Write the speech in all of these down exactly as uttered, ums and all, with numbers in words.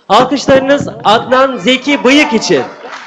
Alkışlarınız Adnan Zeki Bıyık için.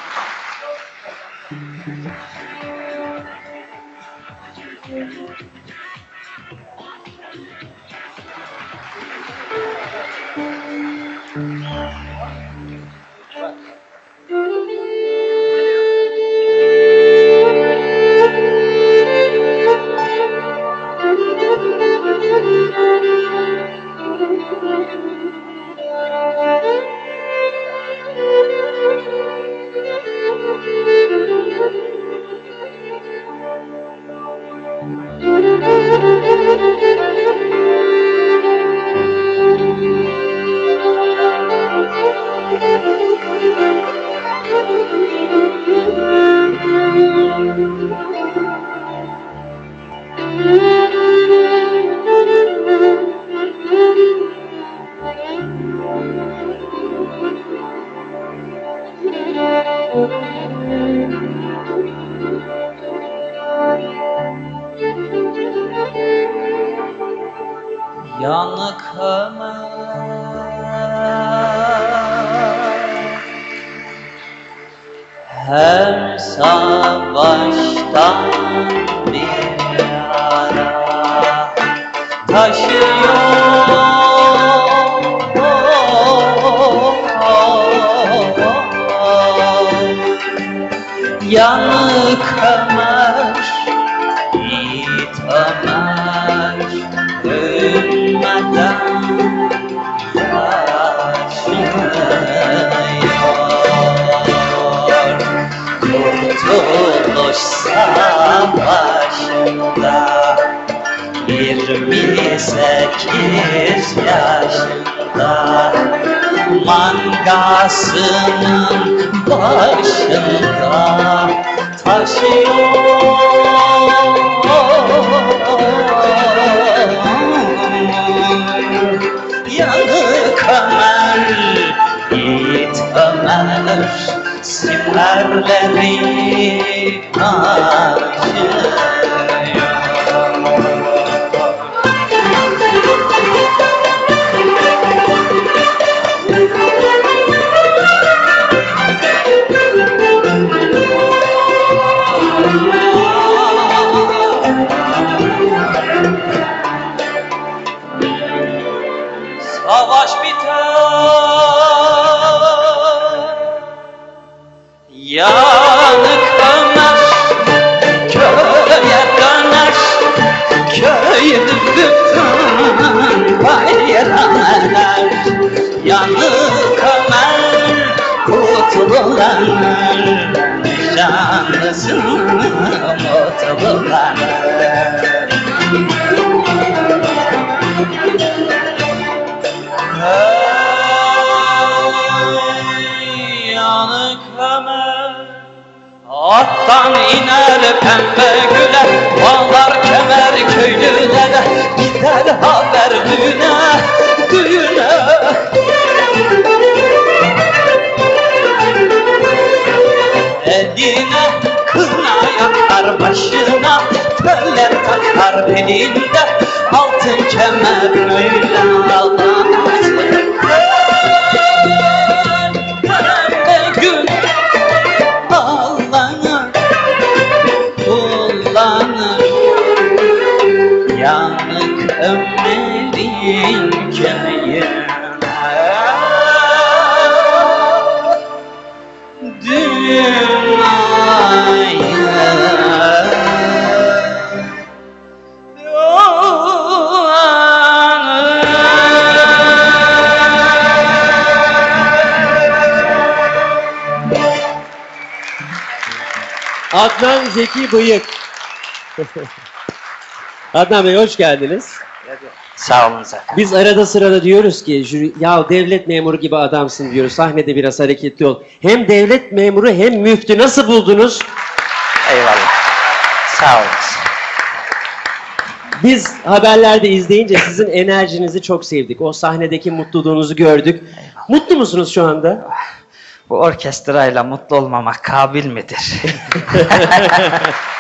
Yanık Ömer her savaştan bir yara taşıyor. Yanık Ömer, yiğit Ömer ölmeden yaşıyor. Kurtuluş Savaşı'nda yirmi sekiz yaşında mangasının başında taşıyor. Yanık Ömer, yiğit Ömer siperleri taşıyor. Savaş biter, yanık Ömer köye döner, köyü bütün bayram eder. Yanık Ömer kutlulanır, nişanlısın mutlulanır. Yanık Ömer attan iner pembe güle, bağlar kemer köylülere, gider haber düğüne düğüne. Eline kına yakar, başına teller takar, belinde altın kemer öyle ağlamaz. Yanık Ömer'in köyüne dünyaya Adnan Zeki Bıyık. Adnan Bey hoş geldiniz. Sağ olun zaten. Biz arada sırada diyoruz ki jüri, ya devlet memuru gibi adamsın diyoruz. Sahnede biraz hareketli ol. Hem devlet memuru hem müftü, nasıl buldunuz? Eyvallah. Sağ olun. Biz haberlerde izleyince sizin enerjinizi çok sevdik. O sahnedeki mutluluğunuzu gördük. Eyvallah. Mutlu musunuz şu anda? Bu orkestrayla mutlu olmamak kabil midir?